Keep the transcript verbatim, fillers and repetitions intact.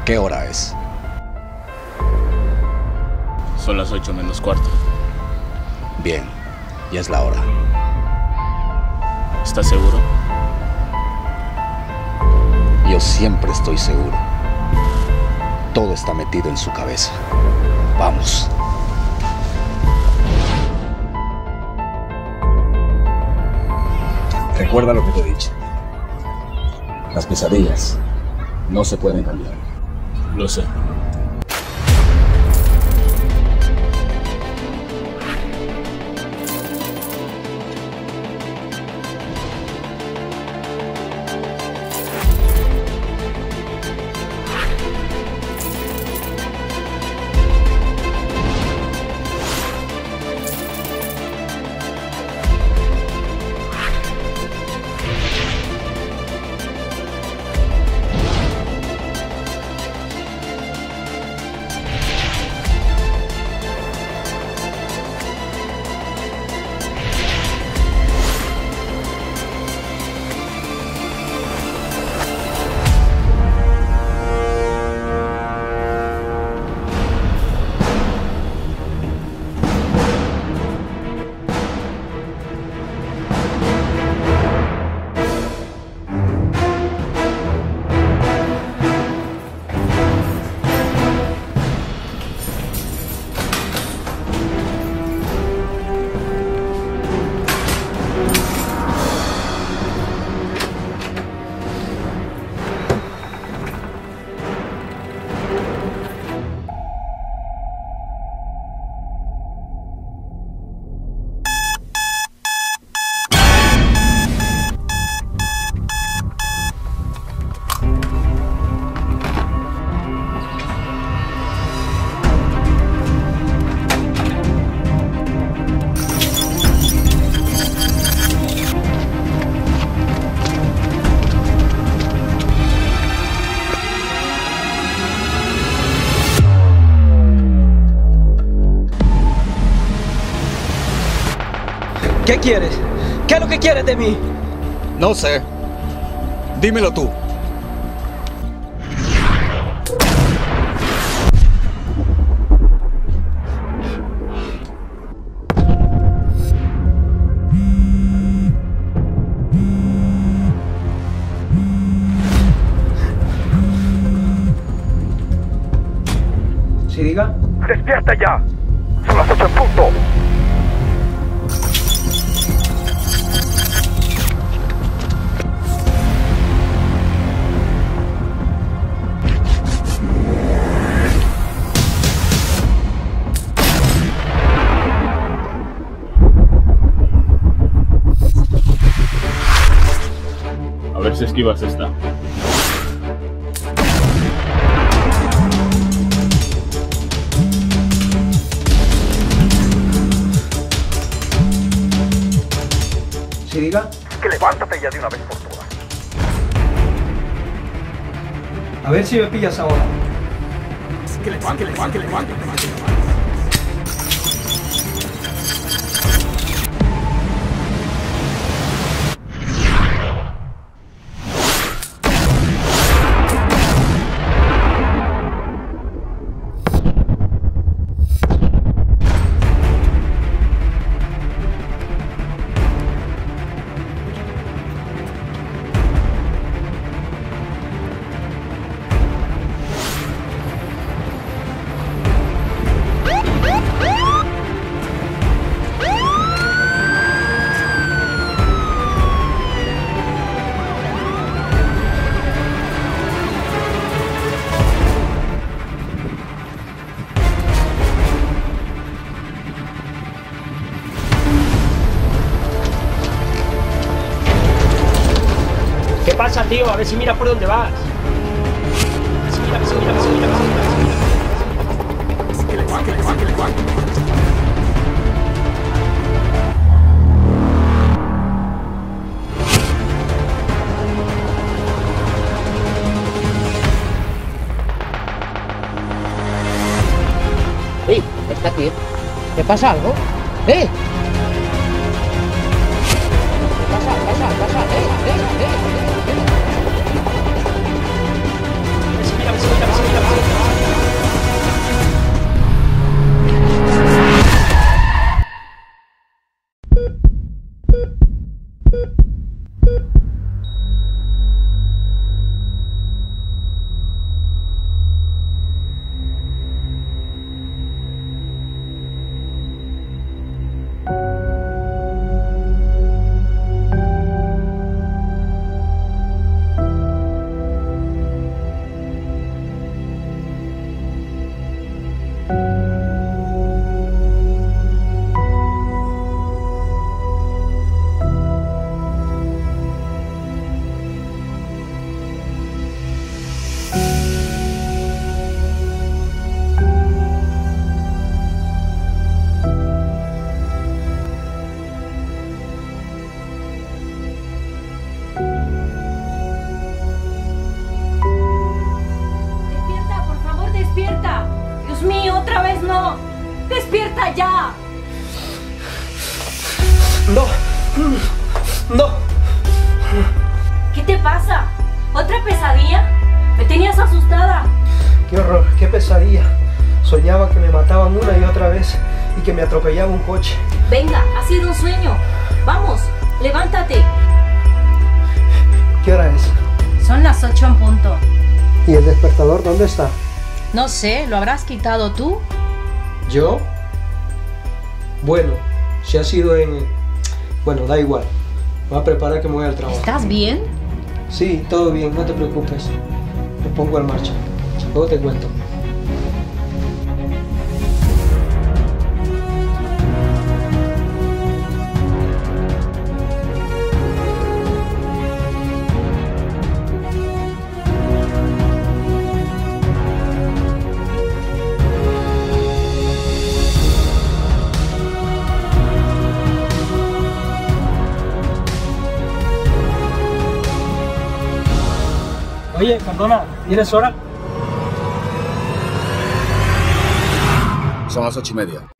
¿Qué hora es? Son las ocho menos cuarto. Bien, ya es la hora. ¿Estás seguro? Yo siempre estoy seguro. Todo está metido en su cabeza. Vamos. Recuerda lo que te he dicho. Las pesadillas no se pueden cambiar. Lo sé. ¿Qué quieres? ¿Qué es lo que quieres de mí? No sé. Dímelo tú. ¿Sí diga? ¡Despierta ya! ¡Son las ocho en punto! A ver si esquivas esta. ¿Sí diga? ¡Que levántate ya de una vez por todas! A ver si me pillas ahora. ¡Que levántate, que levántate, que levántate! ¿Qué pasa, tío? A ver si mira por dónde vas. Sí, mira, sí, mira, sí, mira, sí, mira. ¡Que levántate, que levántate, que levántate! ¡Ey! Está aquí. ¿Te pasa algo? ¡Eh! Pasa, pasa, pasa. ¡Eh! ¡Eh! ¡Eh! Sí, mira, sí, mira, sí, mira. No. ¿Qué te pasa? ¿Otra pesadilla? Me tenías asustada. Qué horror, qué pesadilla. Soñaba que me mataban una y otra vez y que me atropellaba un coche. Venga, ha sido un sueño. Vamos, levántate. ¿Qué hora es? Son las ocho en punto. ¿Y el despertador dónde está? No sé, ¿lo habrás quitado tú? ¿Yo? Bueno, si ha sido en... Bueno, da igual. Me voy a preparar que me voy al trabajo. ¿Estás bien? Sí, todo bien, no te preocupes. Me pongo en marcha. Luego te cuento. Oye, Cardona, ¿tienes hora? Son las ocho y media.